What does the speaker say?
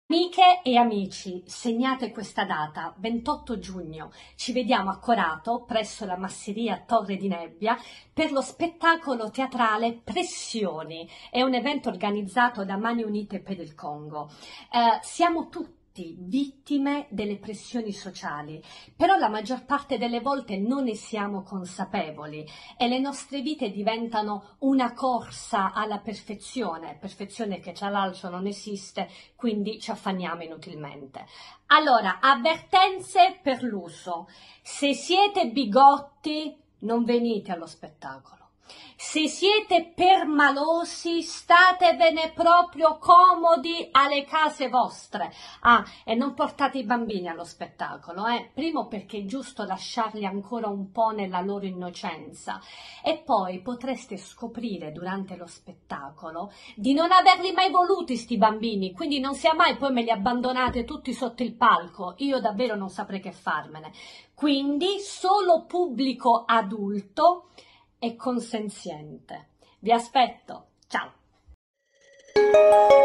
Amiche e amici, segnate questa data, 28 giugno, ci vediamo a Corato, presso la Masseria Torre di Nebbia, per lo spettacolo teatrale Pressioni. È un evento organizzato da Mani Unite per il Congo. Siamo tutti vittime delle pressioni sociali, però la maggior parte delle volte non ne siamo consapevoli e le nostre vite diventano una corsa alla perfezione che tra l'altro non esiste, quindi ci affanniamo inutilmente. Allora, avvertenze per l'uso. Se siete bigotti, non venite allo spettacolo. Se siete permalosi, statevene proprio comodi alle case vostre. E non portate i bambini allo spettacolo, Primo perché è giusto lasciarli ancora un po' nella loro innocenza e poi potreste scoprire durante lo spettacolo di non averli mai voluti sti bambini, quindi non sia mai poi me li abbandonate tutti sotto il palco, io davvero non saprei che farmene. Quindi solo pubblico adulto e consenziente. Vi aspetto, ciao!